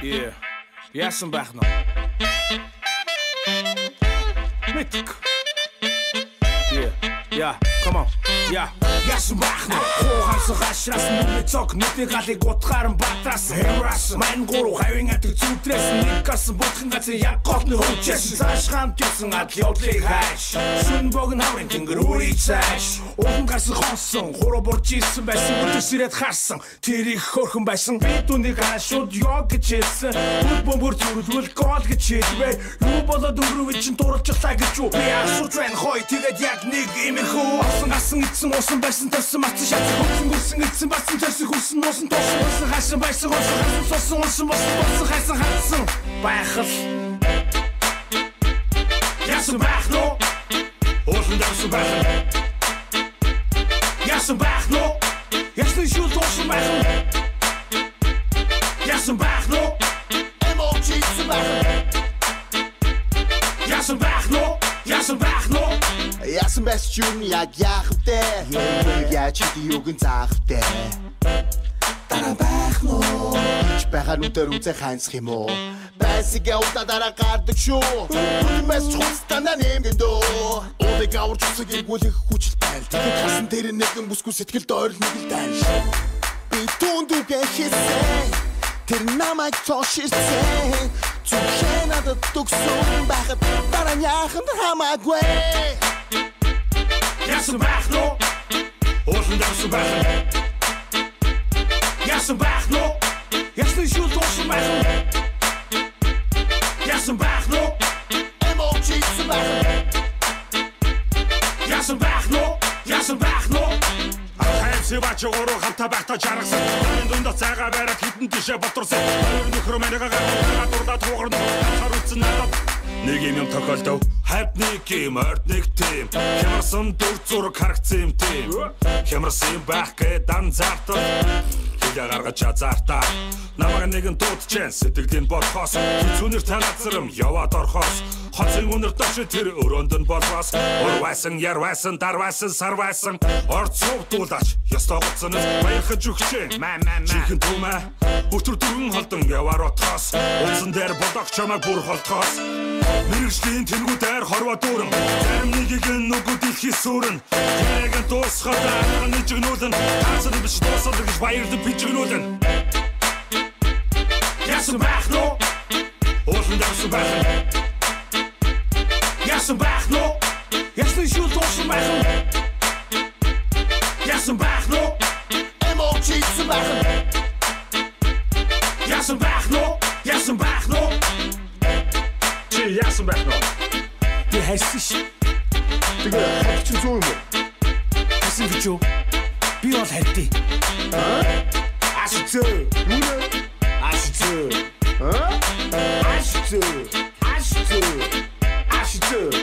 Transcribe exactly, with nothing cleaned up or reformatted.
Yeah. Yasan байх нь. Мэдгүй. Yeah. Yeah. Come on. Yeah. Yasan байх нь. Хуугаас гашраас нүрэ цог нүдний галыг утгаар нь батраас хэмрас. Мань гуру хавийн атг зүтрээс нэгээс бүхэн газар яг голны хөвчээс цааш хамт явсан адл явдлыг хайш. Сүн богн хаврын тэнгэр үрий цааш. Уган гарсан хонсон хуруу бурж ирсэн байсан өдөөс ирээд харсан. Тэр их хөрхөн байсан. Би түүнийг хаашууд ёг гэж хэлсэн. Бүр бөмбөр зүрхвэл гол гэж хэлвэ. Юу болоод өрөвч чинь дурлжлаа гэж юу. Би асууж байна хой тэгээд яг нэг имэрхүү асан гасан ицсэн усан байсан тавсан матсан шатсан хөрсөн гүрсэн ицсэн басан тавсан хөрсөн нуусан тоосон усан хашин байсан усан хашин сосон усан усан хайсан хатсан байхал Ясан байх нөө Уулын давсан байх Ясан байх нөө Ясны шул тоосон байх Ясан байх нөө Эмоучийсэн байх Ясан байх нөө Ясан байх нөө Ясан бэс юм яг яахвэ яа чи юугэн заахвэ Тара байх нөө ч байгаа нүдэр үзэ ханцх юм уу Байсигэ удаа дараа гардаг шүү Бүмэс чухстана нэмгэн дөө Одыг аварч усаг иргүүлэх хүчил байл Тэгээд хасан тэр нэгэн бүсгүй сэтгэлд ойрол нэг л дайш Би түндүгэ хийсэн Тэр намайг цоширсэн Зүгшээ надад төгсөн байхад дараа яаханд хамаагүй Ясан байх нөө Уулын давсан байх Ясан байх нөө Ясны шул тоосон байх Ясан байх нөө Эмоучийсэн байх Ясан байх нөө Ясан байх нөө Хайрцаг бач гурав хамтаа байхдаа жаргасан Таны дундаа цайгаа бариад хитэн тишээ ботурсан Хоёр нөхөр мэнийгээ гаргуулаад дурдаа туугарна Харуцсан надад Нэг юм тохиолдов Хайп нэг юм орд нэг тийм Хямарсан дүр зураг харагцсан юм тийм Хямарсан байх гээд дан зартал Хилээ гаргаж азартаа Намаг нэгэн дуудчихэн сэтгэлийн болохоос Хүчүүнэр танацрам яваад орхоос Хоцын үнэр дош тэр өрөөнд нь болохоос Урвайсан, ярвайсан, дарвайсан, сарвайсан Орд сувдуулаач ёстой гоцоноос баярхаж өгчээ Чихэн түмэ Өтөр дөрвөн холдон яваар отхоос Утсан дээр бодох чамайг бүр холтхоос Мэргэжлийн тэнгүүдээр хорвоо дүүрэн Зарим нэгийг нүгүүд илхий сүрэн Ярэгэн дуусхад арга нэжигнүүлэн Таасад биш дуусал гэж баярд бичигнүүлэн Ясан байх нөө Уулын давсан байх Ясан байх нөө Ясны шул тоосон байх Ясан байх нөө Эмоучийсэн байх Ясан байх нөө Ясан байх нөө Чи ясан байх нөө Ти хайсан ш Тэгээ хавч зүү юм уу Хайсан гэж юу Би бол хайртай Ашицээ Нүнэ Ашицээ Ха? Ашицээ Ашицээ Ашицээ